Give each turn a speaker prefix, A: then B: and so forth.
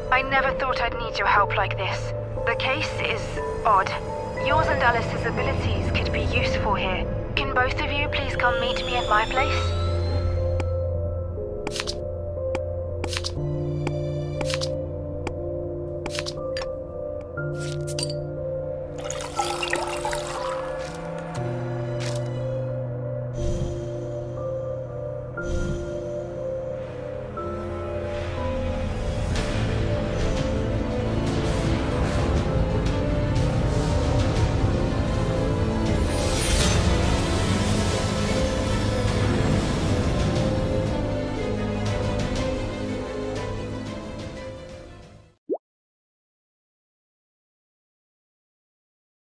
A: I never thought I'd need your help like this. The case is odd. Yours and Alice's abilities could be useful here. Can both of you please come meet me at my place?